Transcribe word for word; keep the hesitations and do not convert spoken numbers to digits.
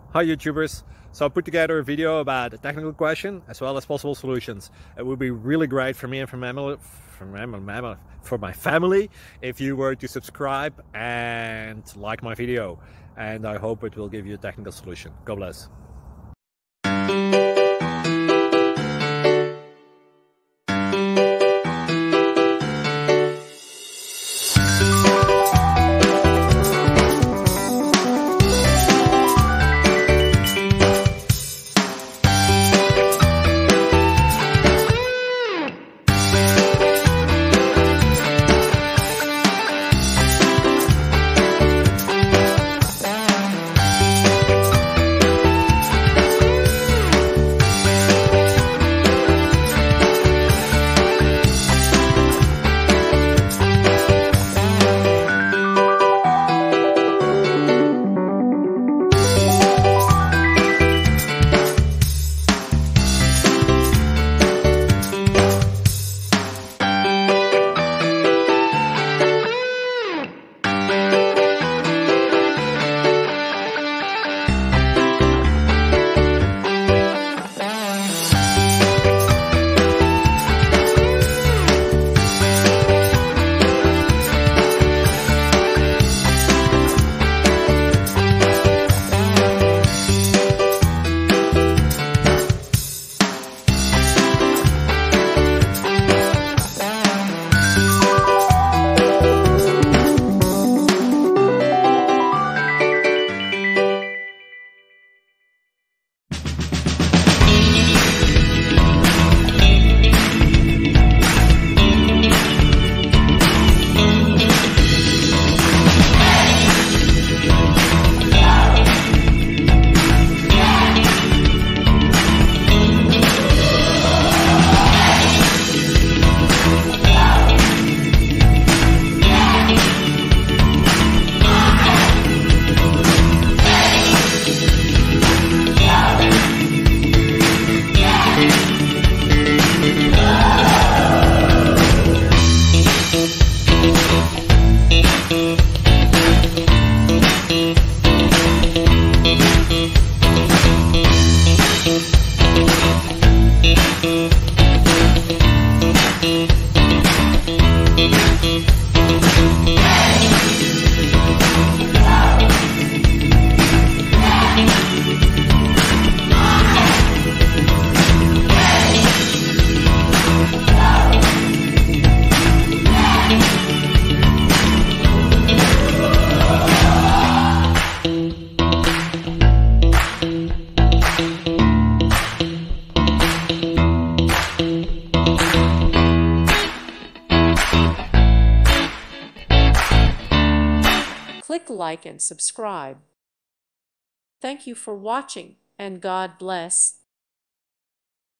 Hi YouTubers! So I put together a video about a technical question as well as possible solutions. It would be really great for me and for my family, for my, for my family if you were to subscribe and like my video. And I hope it will give you a technical solution. God bless. Click like and subscribe. Thank you for watching, and God bless.